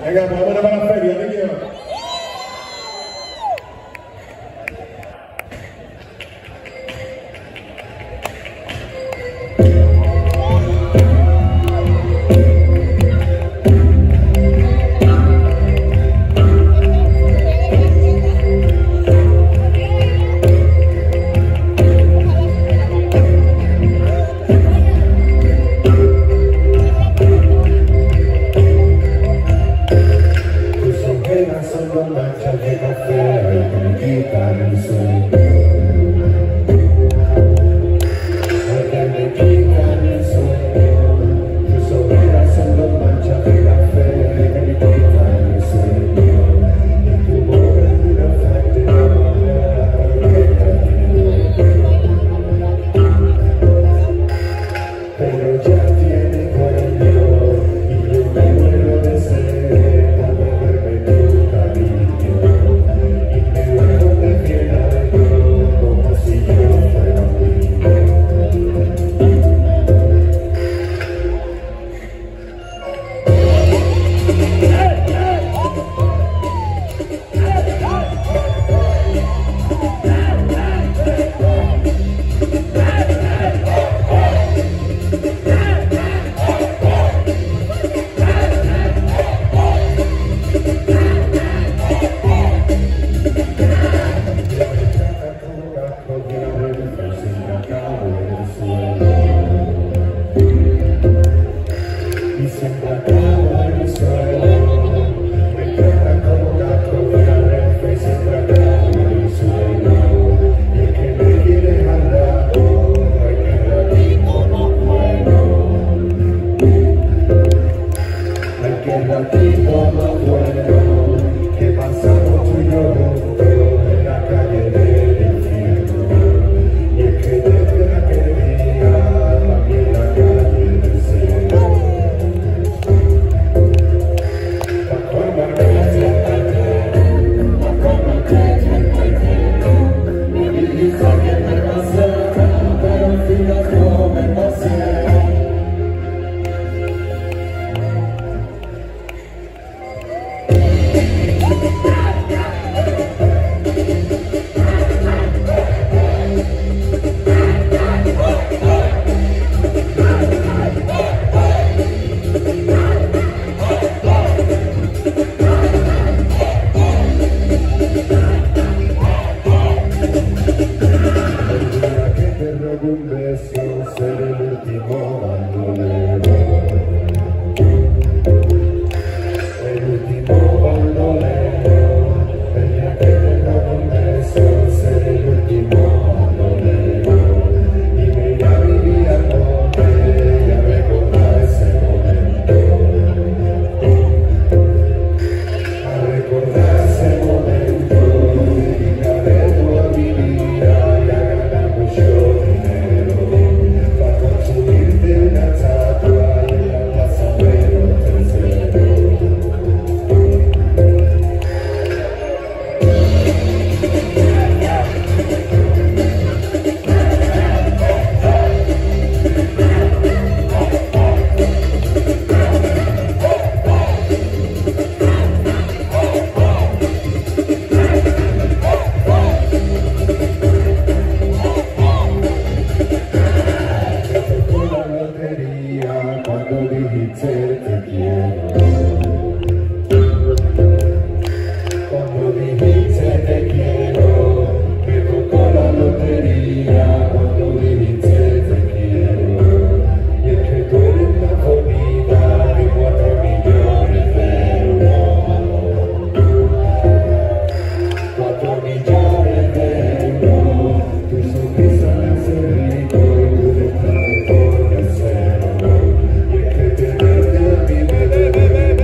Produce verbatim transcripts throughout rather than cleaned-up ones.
Venga, pues vámonos para la feria, niños. Son manchas de café que me quitan el sueño. Que me quitan el sueño. Tus ojeras son dos manchas de café que me quitan el sueño. Y tu boca es una factura pero ya tiene dueño y yo me muero de sed. Y siempre acabo en el suelo, me trata como gato de la red, y siempre acabo en el suelo. Y el que me quiere jalar, hay que ratito no puedo. Hay que ratito no puedo, que pasamos tú y yo juntos en la calle del infierno. Y el que desde aquel día, aquí en la calle del cielo. Un beso, ser el último bandolero, el último bandolero, el día que te robo un beso, ser el último bandolero, y me iré a vivir al monte y a recordar ese momento, a recordar ese momento, y me arriesgo a mi vida y a ganar mucho. Cuando dijiste te quiero, cuando dijiste te quiero, me tocó la lotería. Cuando dijiste te quiero, y es que tú eres la comida de cuatro millones de euros, cuatro millones de euros, tu sonrisa me hace rico y tu letra me pone cero. Baby, baby, baby.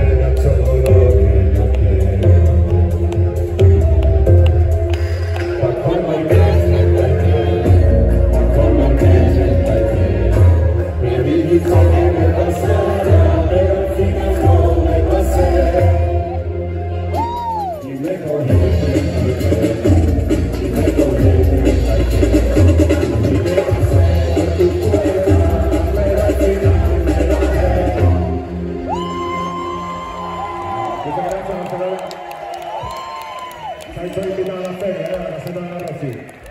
Muchas gracias, Barcelona. Estáis todos invitados a la feria, ¿eh? A la Semana Rossi.